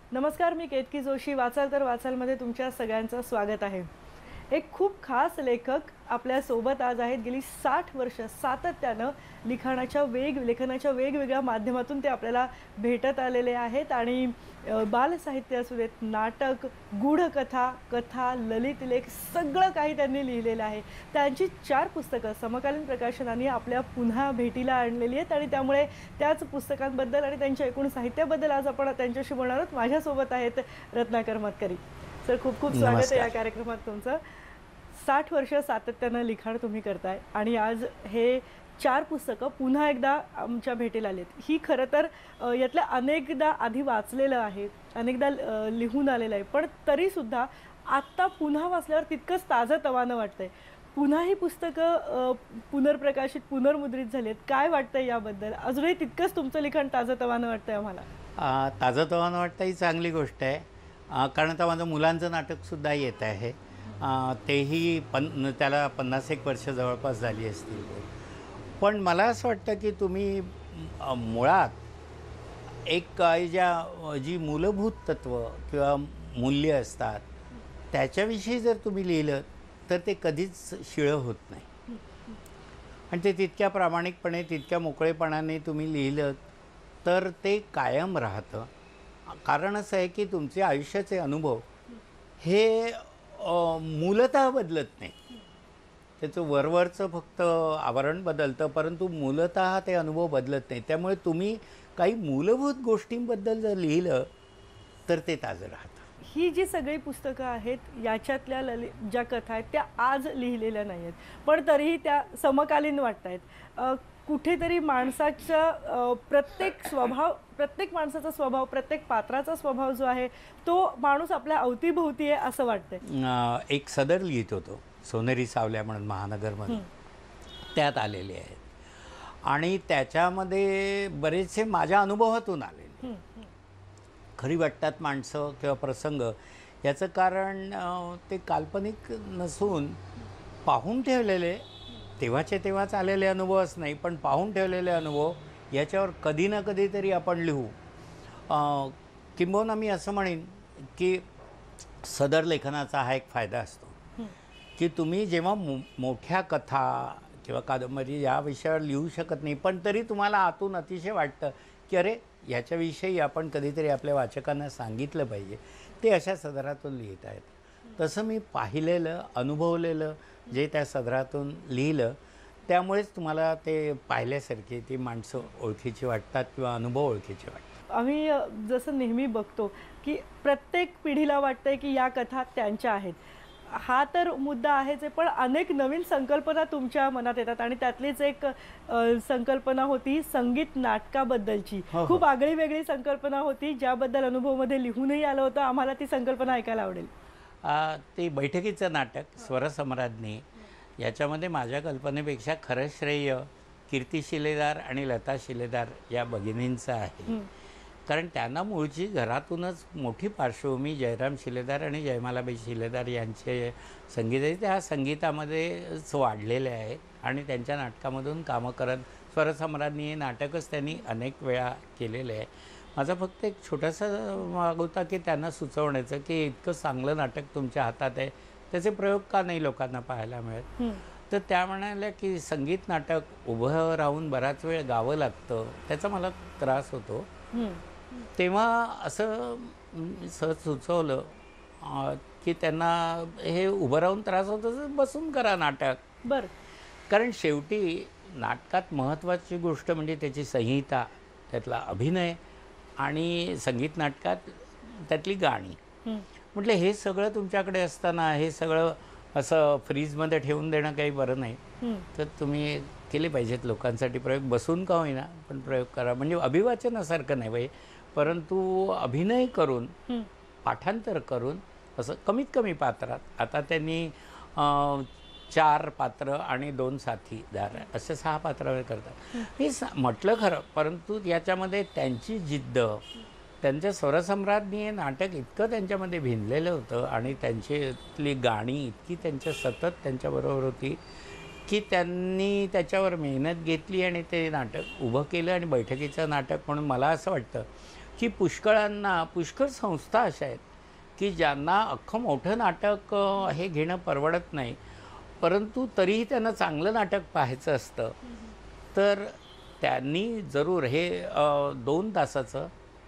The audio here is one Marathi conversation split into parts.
नमस्कार, मी केतकी जोशी. वाचाल तर वाचालमध्ये तुमच्या सगळ्यांचं स्वागत आहे. एक खूप खास लेखक आपल्या सोबत आज आहेत. गेली 60 वर्ष सातत्यानं लेखनाच्या वेगवेगळ्या माध्यमातून ते आपल्याला भेटत आलेले आहेत आणि बालसाहित्य असू देत, नाटक, गूढकथा, कथा, ललित लेख सगळं काही त्यांनी लिहिलेलं आहे. त्यांची 4 पुस्तकं समकालीन प्रकाशनाने आपल्या पुन्हा भेटीला आणलेली आहेत आणि त्यामुळे त्याच पुस्तकांबद्दल आणि त्यांच्या एकूण साहित्याबद्दल आज आपण त्यांच्याशी बोलणार आहोत. माझ्यासोबत आहेत रत्नाकर मतकरी. सर, खूप खूप स्वागत आहे या कार्यक्रमात तुमचं. 60 वर्ष सातत्यानं लिखाण तुम्ही करताय आणि आज हे 4 पुस्तकं पुन्हा एकदा आमच्या भेटीला आलेत. ही खरं तर यातल्या अनेकदा आधी वाचलेलं आहे, अनेकदा लिहून आलेलं आहे, पण तरीसुद्धा आत्ता पुन्हा वाचल्यावर तितकंच ताजंतवानं वाटतंय. पुन्हा ही पुस्तकं पुनर्प्रकाशित, पुनर्मुद्रित झाली आहेत. काय वाटतंय याबद्दल? अजूनही तितकंच तुमचं लिखाण ताजंतवानं वाटतंय आम्हाला. ताजंतवानं वाटतं ही चांगली गोष्ट आहे. कारण आता माझं मुलांचं नाटकसुद्धा येत आहे. तेही त्याला 50-1 वर्ष जवळपास झाली असतील. पण मला असं वाटतं की तुम्ही मुळात एक जी मूलभूत तत्व किंवा मूल्य असतात त्याच्याविषयी जर तुम्ही लिहिलं तर ते कधीच शिळं होत नाही. आणि ते तितक्या प्रामाणिकपणे, तितक्या मोकळेपणाने तुम्ही लिहिलं तर ते कायम राहतं. कारण असं आहे की तुमचे आयुष्याचे अनुभव हे मूलतः बदलत नाही. त्याचं वरवरचं फक्त आवरण बदलतं, परंतु मूलतः ते अनुभव बदलत नाही. त्यामुळे तुम्ही काही मूलभूत गोष्टींबद्दल जर लिहिलं तर ते ताजं राहतं. ही जी सगळी पुस्तकं आहेत याच्यातल्या ज्या कथा आहेत त्या आज लिहिलेल्या नाही आहेत, पण तरीही त्या समकालीन वाटत आहेत. कुठेतरी माणसाचा प्रत्येक माणसाचा स्वभाव, प्रत्येक पात्राचा स्वभाव जो आहे तो माणूस आपल्या अवतीभोवती आहे असं वाटतंय. एक सदर लिहित होतो, सोनेरी सावल्या म्हणून महानगरमध्ये, त्यात आलेले आहेत आणि त्याच्यामध्ये बरेचसे माझ्या अनुभवातून आलेले खरी वाटतात माणसं किंवा प्रसंग. याचं कारण ते काल्पनिक नसून पाहून ठेवलेले, तेव्हाचे तेव्हाच आलेले अनुभवच नाही, पण पाहून ठेवलेले अनुभव याच्यावर कधी ना कधीतरी आपण लिहू. किंबहुना मी असं म्हणेन की सदर लेखनाचा हा एक फायदा असतो की तुम्ही जेव्हा मोठ्या कथा किंवा कादंबरी या विषयावर लिहू शकत नाही, पण तरी तुम्हाला आतून अतिशय वाटतं की अरे याच्याविषयी आपण कधीतरी आपल्या वाचकांना सांगितलं पाहिजे, ते अशा सदरातून लिहित आहेत. तसं मी पाहिलेलं, अनुभवलेलं जे त्या सदरातून लिहिलं, त्यामुळेच तुम्हाला ते पाहिल्यासारखी ती माणसं ओळखीची वाटतात किंवा अनुभव ओळखीचे वाटतात. आम्ही जसं नेहमी बघतो की प्रत्येक पिढीला वाटतंय की या कथा त्यांच्या आहेत. हा तर मुद्दा आहेच आहे, पण अनेक नवीन संकल्पना तुमच्या मनात येतात आणि त्यातलीच एक संकल्पना होती संगीत नाटकाबद्दलची. खूप आगळी वेगळी संकल्पना होती, ज्याबद्दल अनुभवमध्ये लिहूनही आलं होतं. आम्हाला ती संकल्पना ऐकायला आवडेल. ते बैठकीचं नाटक स्वरसम्राज्ञी, याच्यामध्ये माझ्या कल्पनेपेक्षा खरं श्रेय कीर्ती शिलेदार आणि लता शिलेदार या भगिनींचं आहे. कारण त्यांना मूळची घरातूनच मोठी पार्श्वभूमी जयराम शिलेदार आणि जयमालाबाई शिलेदार यांचे संगीत आहे. त्या संगीतामध्येच वाढलेले आहे आणि त्यांच्या नाटकामधून कामं करत स्वरसम्राज्ञी हे नाटकच त्यांनी अनेक वेळा केलेले आहे. माझा फक्त एक छोटासा माग होता की त्यांना सुचवण्याचं की इतकं चांगलं नाटक तुमच्या हातात आहे, त्याचे प्रयोग का नाही लोकांना पाहायला मिळत. तर त्या म्हणाल्या की संगीत नाटक उभं राहून बराच वेळ गावं लागतं, त्याचा मला त्रास होतो. तेव्हा असं सहज सुचवलं की त्यांना हे उभं राहून त्रास होतं तर बसून करा नाटक. बरं. कारण शेवटी नाटकात महत्त्वाची गोष्ट म्हणजे त्याची संहिता, त्यातला अभिनय आणि संगीत नाटकात त्यातली गाणी. म्हटलं हे सगळं तुमच्याकडे असताना हे सगळं असं फ्रीजमध्ये ठेवून देणं काही बरं नाही. तर तुम्ही केले पाहिजेत लोकांसाठी प्रयोग, बसून का होईना पण प्रयोग करा. म्हणजे अभिवाचनासारखं नाही बाई, परंतु अभिनय करून, पाठांतर करून, असं कमीत कमी पात्रात. आता त्यांनी 4 पात्र आणि 2 साथीदार असे 6 पात्रावर करतात. हे म्हटलं खरं, परंतु याच्यामध्ये त्यांची जिद्द, त्यांच्या स्वरसम्राज्ञी हे नाटक इतकं त्यांच्यामध्ये भिनलेलं होतं आणि त्यांच्यातली गाणी इतकी सतत त्यांच्याबरोबर होती की त्यांनी त्याच्यावर मेहनत घेतली आणि ते नाटक उभं केलं आणि बैठकीचं नाटक म्हणून मला असं वाटतं की पुष्कळ संस्था अशा आहेत की ज्यांना अख्खं मोठं नाटक हे घेणं परवडत नाही, परंतु तरीही त्यांना चांगलं नाटक पाहायचं असतं, तर त्यांनी जरूर हे 2 तासाचं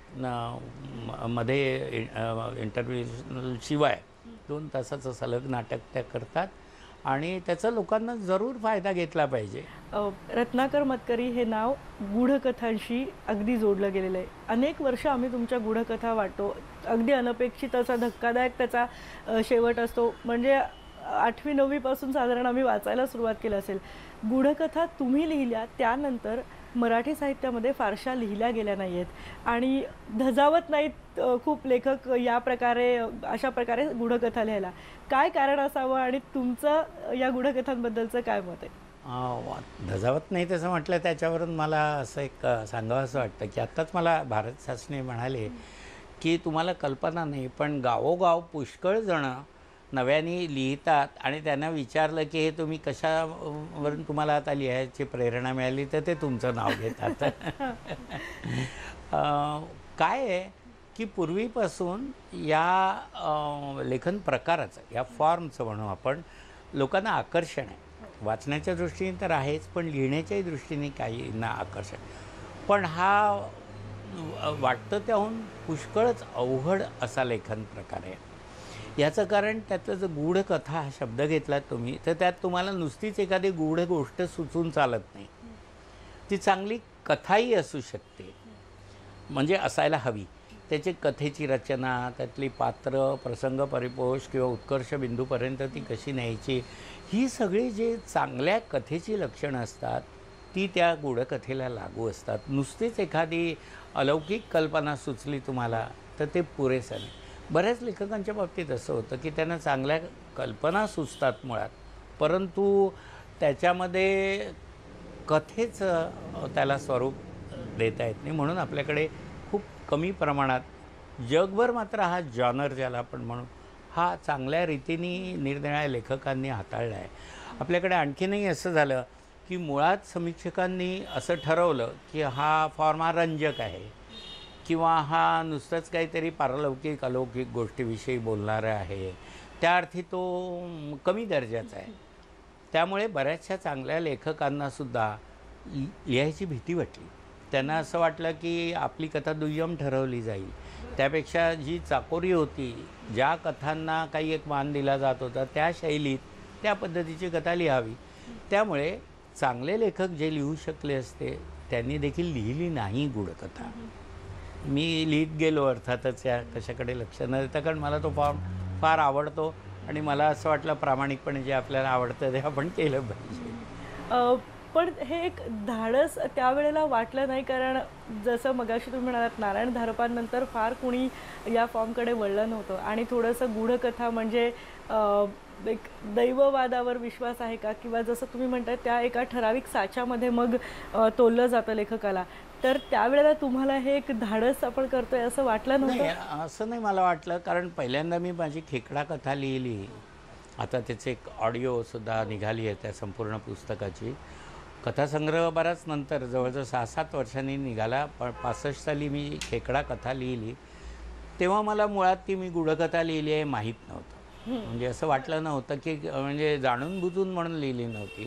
मध्ये इंटरव्ह्यू शिवाय 2 तासाचं सलग नाटक त्या करतात आणि त्याचा लोकांना जरूर फायदा घेतला पाहिजे. रत्नाकर मतकरी हे नाव गूढकथांशी अगदी जोडलं गेलेलं आहे. अनेक वर्ष आम्ही तुमच्या गूढकथा वाटतो. अगदी अनपेक्षित असा धक्कादायक त्याचा शेवट असतो. म्हणजे 8वी 9वी पासून साधारण आम्ही वाचायला सुरुवात केली असेल. गूढकथा तुम्ही लिहिल्या त्यानंतर मराठी साहित्यामध्ये फारशा लिहिल्या गेल्या नाही आहेत आणि धजावत नाहीत खूप लेखक या प्रकारे अशा प्रकारे गूढकथा लिहायला. काय कारण असावं आणि तुमचं या गूढकथांबद्दलचं काय मत आहे? धजावत नाही तसं म्हटलं त्याच्यावरून मला असं एक सांगावंसं वाटतं की आत्ताच मला भारत शास्त्री म्हणाले की तुम्हाला कल्पना नाही, पण गावोगाव पुष्कळ जणं नव्याने लिहितात आणि त्यांना विचारलं की हे तुम्ही कशावरून तुम्हाला आता लिहायची प्रेरणा मिळाली, तर ते तुमचं नाव घेतात. काय आहे की पूर्वीपासून या लेखन प्रकाराचं, या फॉर्मचं म्हणू आपण, लोकांना आकर्षण आहे. वाचण्याच्या दृष्टीने तर आहेच, पण लिहिण्याच्याही दृष्टीने काहींना आकर्षण. पण हा वाटतं त्याहून पुष्कळच अवघड असा लेखन प्रकार आहे. याचं कारण त्यातलं जर गूढकथा हा शब्द घेतलात तुम्ही, तर त्यात तुम्हाला नुसतीच एखादी गूढ गोष्ट सुचून चालत नाही. ती चांगली कथाही असू शकते, म्हणजे असायला हवी. त्याची कथेची रचना, त्यातली पात्र, प्रसंग परिपोष किंवा उत्कर्ष बिंदूपर्यंत ती कशी न्यायची, ही सगळी जे चांगल्या कथेची लक्षणं असतात ती त्या गूढकथेला लागू असतात. नुसतीच एखादी अलौकिक कल्पना सुचली तुम्हाला तर ते पुरेसं नाही. बऱ्याच लेखकांच्या बाबतीत असं होतं की त्यांना चांगल्या कल्पना सुचतात मुळात, परंतु त्याच्यामध्ये कथेचं त्याला स्वरूप देता येत नाही. म्हणून आपल्याकडे खूप कमी प्रमाणात, जगभर मात्र हा जॉनर ज्याला आपण म्हणू, हा चांगल्या रीतीने निरनिराळ्या लेखकांनी हाताळला आहे. आपल्याकडे आणखीनही असं झालं की मुळात समीक्षकांनी असं ठरवलं की हा फॉर्म हा रंजक आहे किंवा हा नुसतंच काहीतरी पारलौकिक अलौकिक गोष्टीविषयी बोलणारा आहे, त्या अर्थी तो कमी दर्जाचा आहे. त्यामुळे बऱ्याचशा चांगल्या लेखकांनासुद्धा लिहायची भीती वाटली. त्यांना असं वाटलं की आपली कथा दुय्यम ठरवली जाईल. त्यापेक्षा जी चाकोरी होती, ज्या कथांना काही एक मान दिला जात होता, त्या शैलीत त्या पद्धतीची कथा लिहावी. त्यामुळे चांगले लेखक जे लिहू शकले असते त्यांनी देखील लिहिली नाही गूढकथा. मी लिहित गेलो अर्थातच, या कशाकडे लक्ष न देता, कारण मला तो फॉर्म फार आवडतो आणि मला असं वाटलं प्रामाणिकपणे जे आपल्याला आवडतं ते आपण केलं पाहिजे. पण हे एक धाडस त्यावेळेला वाटलं नाही, कारण जसं मगाशी तुम्ही म्हणालात नारायण धारपांनंतर फार कुणी या फॉर्मकडे वळलं नव्हतं आणि थोडंसं गूढकथा म्हणजे एक दैववादावर विश्वास आहे का, किंवा जसं तुम्ही म्हणताय त्या एका ठराविक साच्यामध्ये मग तोललं जातं लेखकाला. तर त्यावेळेला तुम्हाला हे एक धाडस आपण करतोय असं वाटलं नव्हतं? असं नाही मला वाटलं, कारण पहिल्यांदा मी माझी खेकडा कथा लिहिली. आता त्याचे एक ऑडिओसुद्धा निघाली आहे त्या संपूर्ण पुस्तकाची. कथासंग्रह बराच नंतर, जवळजवळ 6-7 वर्षांनी निघाला. पण 65 साली मी खेकडा कथा लिहिली. तेव्हा मला मुळात ती मी गूढकथा लिहिली आहे माहीत नव्हतं. म्हणजे असं वाटलं नव्हतं की, म्हणजे जाणून बुजून म्हणून लिहिली नव्हती.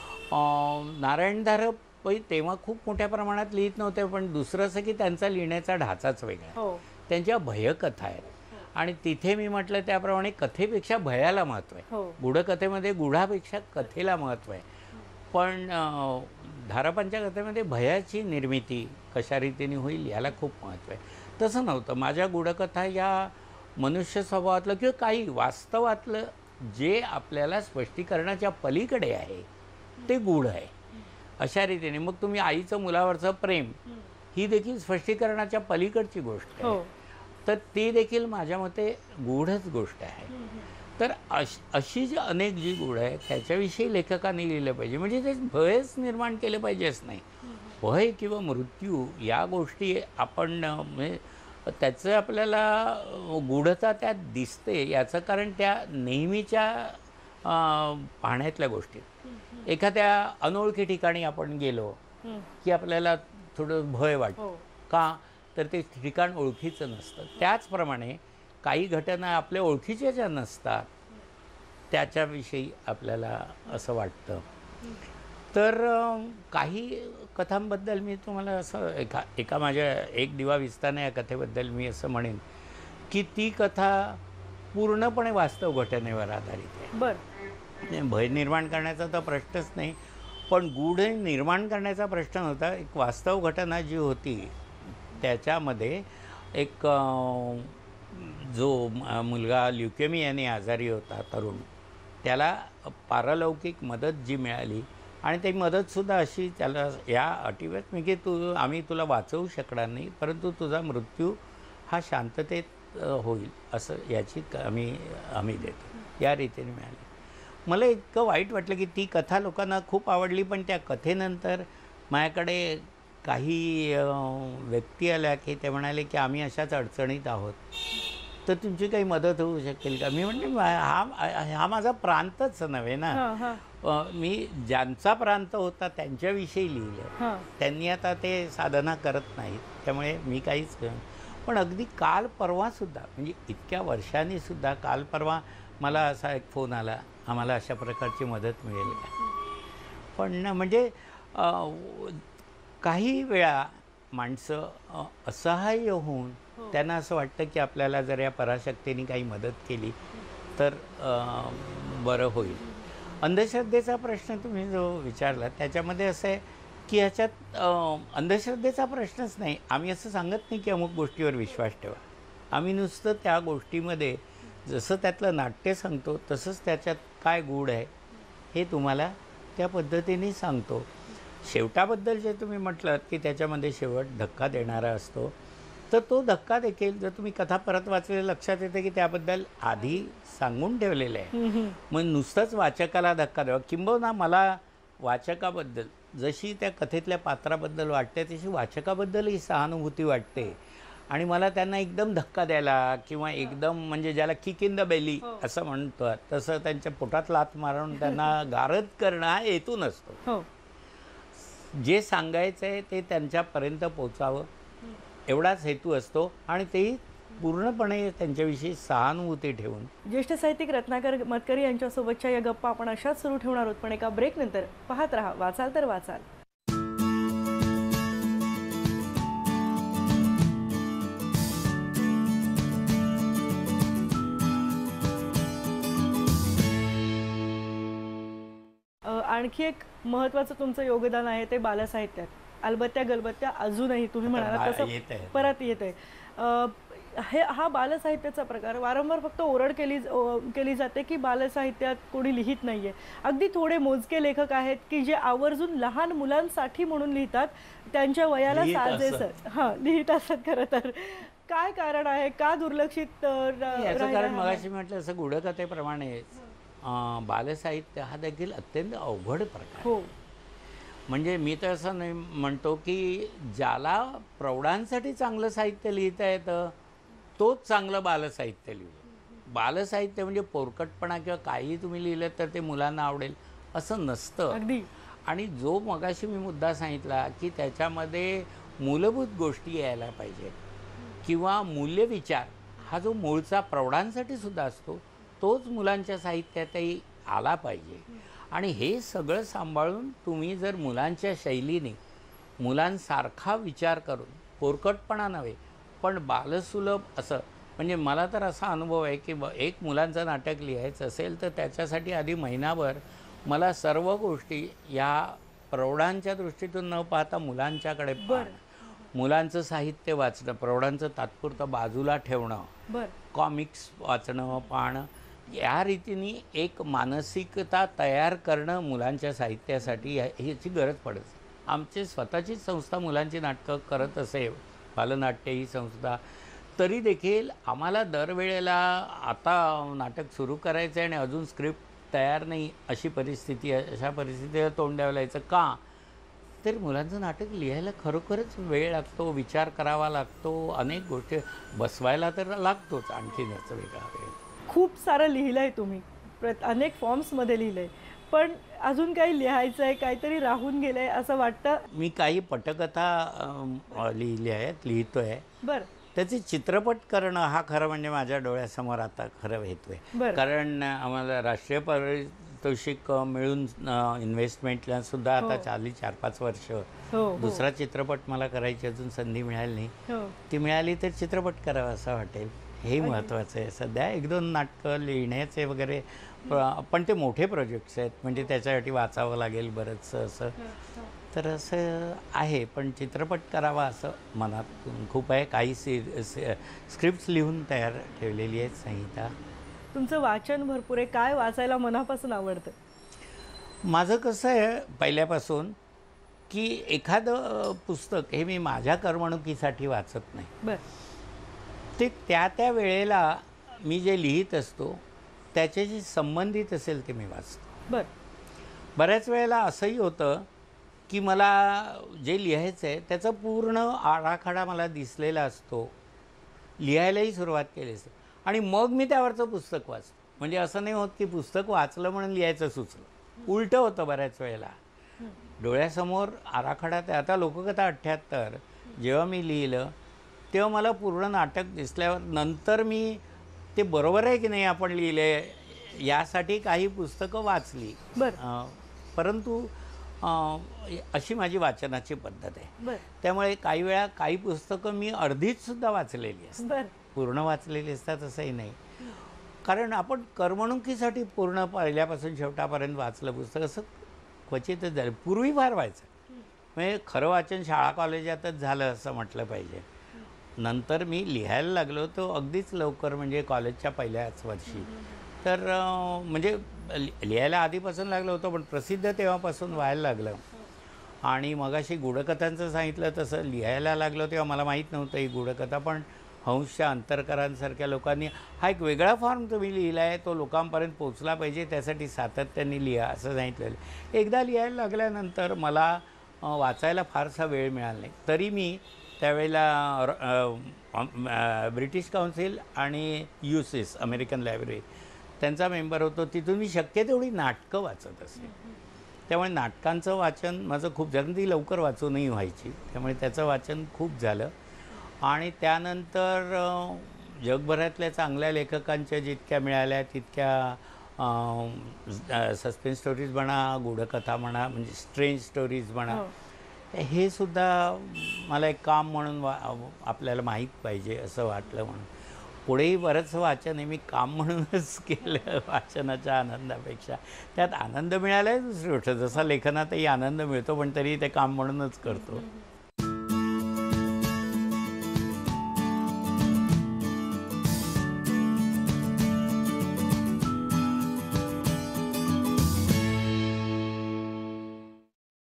नारायण धारप तेव्हा खूप मोठ्या प्रमाणात लिहित नव्हते, पण दुसरं असं की त्यांचा लिहिण्याचा ढाचाच वेगळा आहे. त्यांच्या भयकथा आहेत आणि तिथे मी म्हटलं त्याप्रमाणे कथेपेक्षा भयाला महत्त्व आहे. गूढकथेमध्ये गूढापेक्षा कथेला महत्त्व आहे. पण धारपांच्या कथेमध्ये भयाची निर्मिती कशा रीतीने होईल याला खूप महत्त्व आहे. तसं नव्हतं. माझ्या गूढकथा या मनुष्य स्वभावातलं किंवा काही वास्तवातलं जे आपल्याला स्पष्टीकरणाच्या पलीकडे आहे ते गूढ आहे. अशा रीतीने मग तुम्ही आईचं मुलावरचं प्रेम ही देखील स्पष्टीकरणाच्या पलीकडची गोष्ट आहे. तर ती देखील माझ्या मते गूढच गोष्ट आहे. तर अशी जी अनेक जी गूढ आहे त्याच्याविषयी लेखकांनी लिहिलं पाहिजे. म्हणजे ते भयच निर्माण केलं पाहिजे असं नाही. भय किंवा मृत्यू या गोष्टी आपण म्हणजे त्याचं आपल्याला गूढता त्यात दिसते. याचं कारण त्या नेहमीच्या पाहण्यातल्या गोष्टी. एखाद्या अनोळखी ठिकाणी आपण गेलो की आपल्याला थोडं भय वाटतं. का तर ते ठिकाण ओळखीचं नसतं. त्याचप्रमाणे काही घटना आपल्या ओळखीच्या ज्या नसतात त्याच्याविषयी आपल्याला असं वाटतं. तर काही कथांबद्दल मी तुम्हाला असं एका माझ्या एक दिवा विस्ताना या कथेबद्दल मी असं म्हणेन की ती कथा पूर्णपणे वास्तव घटनेवर आधारित आहे. बरं. भय निर्माण करण्याचा तर प्रश्नच नाही, पण गूढ निर्माण करण्याचा प्रश्न होता. एक वास्तव घटना जी होती त्याच्यामध्ये एक जो मुलगा ल्युकेमियाने आजारी होता तरुण, त्याला पारलौकिक मदत जी मिळाली आणि ती मदतसुद्धा अशी त्याला या अटीवर की आम्ही तुला वाचवू शकणार नाही, परंतु तुझा मृत्यू हा शांततेत होईल असं याची आम्ही देतो, या रीतीने मिळाली. मला इतकं वाईट वाटलं की ती कथा लोकांना खूप आवडली, पण त्या कथेनंतर माझ्याकडे काही व्यक्ती आल्या की ते म्हणाले की आम्ही अशाच अडचणीत आहोत, तर तुमची काही मदत होऊ शकेल का? मी म्हणते हा माझा प्रांतच नव्हे ना. मी ज्यांचा प्रांत होता त्यांच्याविषयी लिहिलं. त्यांनी आता ते साधना करत नाहीत, त्यामुळे मी काहीच पण अगदी काल परवासुद्धा, म्हणजे इतक्या वर्षांनीसुद्धा काल परवा मला असा एक फोन आला, आम्हाला अशा प्रकारची मदत मिळेल का? पण म्हणजे काही वेळा माणसं असहाय्य होऊन त्यांना असं वाटतं की आपल्याला जर या पराशक्तीने काही मदत केली तर बरं होईल. अंधश्रद्धेचा प्रश्न तुम्ही जो विचारला त्याच्यामध्ये असं आहे की ह्याच्यात अंधश्रद्धेचा प्रश्नच नाही. आम्ही असं सांगत नाही की अमुक गोष्टीवर विश्वास ठेवा. आम्ही नुसतं त्या गोष्टीमध्ये जसं त्यातलं नाट्य सांगतो तसंच त्याच्यात काय गूढ आहे हे तुम्हाला त्या पद्धतीने सांगतो. शेवटाबद्दल जे तुम्ही म्हटलं की त्याच्यामध्ये शेवट धक्का देणारा असतो, तर तो धक्का देखील जर तुम्ही कथा परत वाचलेलं लक्षात येते की त्याबद्दल आधी सांगून ठेवलेलं आहे. मग नुसतंच वाचकाला धक्का द्यावा, किंबहुना मला वाचकाबद्दल जशी त्या कथेतल्या पात्राबद्दल वाटते तशी वाचकाबद्दलही सहानुभूती वाटते आणि मला त्यांना एकदम धक्का द्यायला किंवा एकदम म्हणजे ज्याला किक इन द बेली असं म्हणतो तसं त्यांच्या पोटात लाथ मारून त्यांना गारद करणं हा हेतू नसतो. जे सांगायचं आहे ते त्यांच्यापर्यंत पोचावं एवढाच हेतू असतो आणि तेही पूर्णपणे त्यांच्याविषयी सहानुभूती ठेवून. ज्येष्ठ साहित्यिक रत्नाकर मतकरी यांच्यासोबतच्या या गप्पा आपण अशाच सुरू ठेवणार आहोत, पण एका ब्रेक नंतर. पाहत रहा वाचाल तर वाचाल. आणखी एक महत्त्वाचं तुमचं योगदान आहे ते बालसाहित्यात. अलबत्त्या गलबत्त्या अजूनही तुम्ही म्हणालात तसं परत येत आहे. हा बालसाहित्याचा प्रकार वारंवार फक्त ओरड केली जाते की बालसाहित्यात कोणी लिहित नाही आहे. अगदी थोडे मोजके लेखक आहेत की जे आवर्जून लहान मुलांसाठी म्हणून लिहितात, त्यांच्या वयाला साजेसं लिहित असत. खरं तर काय कारण आहे, का दुर्लक्षित याचं कारण मगाशी म्हटलं असं गूढकथेप्रमाणे बालसाहित्य हा देखील अत्यंत अवघड प्रकार. हो, म्हणजे मी तर असं नाही म्हणतो की ज्याला प्रौढांसाठी चांगलं साहित्य लिहिता येतं तोच चांगलं बालसाहित्य लिहिलं. बालसाहित्य म्हणजे पोरकटपणा किंवा काही तुम्ही लिहिलं तर ते मुलांना आवडेल असं नसतं. अगदी. आणि जो मगाशी मी मुद्दा सांगितला की त्याच्यामध्ये मूलभूत गोष्टी यायला पाहिजेत किंवा मूल्यविचार हा जो मूळचा प्रौढांसाठी सुद्धा असतो तोच मुलांच्या साहित्यातही आला पाहिजे. आणि हे सगळं सांभाळून तुम्ही जर मुलांच्या शैलीने मुलांसारखा विचार करून पोरकटपणा नव्हे पण बालसुलभ असं, म्हणजे मला तर असा अनुभव आहे की एक मुलांचं नाटक लिहायचं असेल तर त्याच्यासाठी आधी महिनाभर मला सर्व गोष्टी या प्रौढांच्या दृष्टीतून न पाहता मुलांच्याकडे पाहणं, मुलांचं साहित्य वाचणं, प्रौढांचं तात्पुरतं बाजूला ठेवणं, कॉमिक्स वाचणं पाहणं, या रीतीने एक मानसिकता तयार करणं मुलांच्या साहित्यासाठी ह्याची गरज पडते. आमची स्वतःचीच संस्था मुलांची नाटकं करत असे, बालनाट्य ही संस्था, तरी देखील आम्हाला दरवेळेला आता नाटक सुरू करायचं आहे आणि अजून स्क्रिप्ट तयार नाही अशी परिस्थिती आहे. अशा परिस्थितीला तोंड द्यावं लागायचं. का तर मुलांचं नाटक लिहायला खरोखरच वेळ लागतो, विचार करावा लागतो, अनेक गोष्टी बसवायला तर लागतोच, आणखीनच वेगळा वेळ. खूप सारं लिहिलं आहे तुम्ही, अनेक फॉर्म्समध्ये लिहिलं आहे, पण अजून काही लिहायचं आहे, काहीतरी राहून गेलंय असं वाटतं? मी काही पटकथा लिहिल्या आहेत, लिहितोय. बरं. त्याचे चित्रपट करणं हा खरं म्हणजे माझ्या डोळ्यासमोर आता खरं हेतू आहे. बरं. कारण आम्हाला राष्ट्रीय पारितोषिक मिळून इन्व्हेस्टमेंटला सुद्धा आता चालली 4-5 वर्ष. दुसरा चित्रपट मला करायची अजून संधी मिळाली नाही. ती मिळाली तर चित्रपट करावा असं वाटेल. हे महत्त्वाचं आहे. सध्या 1-2 नाटकं लिहिण्याचे वगैरे, पण ते मोठे प्रोजेक्ट्स आहेत, म्हणजे त्याच्यासाठी वाचावं लागेल बरंचसं असं. तर असं आहे, पण चित्रपट करावा असं मनात खूप आहे. काही स्क्रिप्ट्स लिहून तयार ठेवलेली आहेत, संहिता. तुमचं वाचन भरपूर आहे. काय वाचायला मनापासून आवडतं? माझं कसं आहे पहिल्यापासून, की एखादं पुस्तक हे मी माझ्या करमणुकीसाठी वाचत नाही. बरं. ते त्या वेळेला मी जे लिहित असतो त्याच्याशी संबंधित असेल ते मी वाचतो. बरं. बऱ्याच वेळेला असंही होतं की मला जे लिहायचं आहे त्याचा पूर्ण आराखडा मला दिसलेला असतो, लिहायलाही सुरुवात केली असते, आणि मग मी त्यावरचं पुस्तक वाचतो. म्हणजे असं नाही होत की पुस्तक वाचलं म्हणून लिहायचं सुचलं. उलटं होतं बऱ्याच वेळेला. डोळ्यासमोर आराखडा, आता लोककथा 78 जेव्हा मी लिहिलं तेव्हा मला पूर्ण नाटक दिसल्यावर नंतर मी ते बरोबर आहे की नाही आपण लिहिले यासाठी काही पुस्तकं वाचली. परंतु अशी माझी वाचनाची पद्धत आहे. त्यामुळे काही वेळा काही पुस्तकं मी अर्धीच सुद्धा वाचलेली असतात, पूर्ण वाचलेली असतात असंही नाही. कारण आपण करमणुकीसाठी पूर्ण पहिल्यापासून शेवटापर्यंत वाचलं पुस्तक असं क्वचितच झालं. पूर्वी फार व्हायचं. म्हणजे खरं वाचन शाळा कॉलेजातच झालं असं म्हटलं पाहिजे. नंतर मी लिहायला लागलो तो अगदीच लवकर, म्हणजे कॉलेजच्या पहिल्याच वर्षी. तर म्हणजे लिहायला आधीपासून लागलं होतं, पण प्रसिद्ध तेव्हापासून व्हायला लागलं. आणि मगाशी गूढकथांचं सांगितलं तसं लिहायला लागलो तेव्हा मला माहीत नव्हतं ही गूढकथा, पण हंसच्या अंतरकरांसारख्या लोकांनी हा एक वेगळा फॉर्म तुम्ही लिहिला आहे, तो लोकांपर्यंत पोचला पाहिजे, त्यासाठी सातत्याने लिहा असं सांगितलेलं. एकदा लिहायला लागल्यानंतर मला वाचायला फारसा वेळ मिळाला नाही. तरी मी त्यावेळेला ब्रिटिश काउन्सिल आणि UCIS अमेरिकन लायब्ररी त्यांचा मेंबर होतो. तिथून मी शक्य तेवढी नाटकं वाचत असे. त्यामुळे नाटकांचं वाचन माझं खूप झालं. ती लवकर वाचूनही व्हायची, त्यामुळे त्याचं वाचन खूप झालं. आणि त्यानंतर जगभरातल्या चांगल्या लेखकांच्या जितक्या मिळाल्या तितक्या सस्पेन्स स्टोरीज म्हणा, गूढकथा म्हणा, म्हणजे स्ट्रेंज स्टोरीज म्हणा, हे सुद्धा मला एक काम म्हणून आपल्याला माहीत पाहिजे असं वाटलं. म्हणून पुढेही बरंच वाचन आहे मी काम म्हणूनच केलं, वाचनाच्या आनंदापेक्षा. त्यात आनंद मिळाला आहे दुसरी गोष्ट, जसा लेखनातही आनंद मिळतो, पण तरी ते काम म्हणूनच करतो.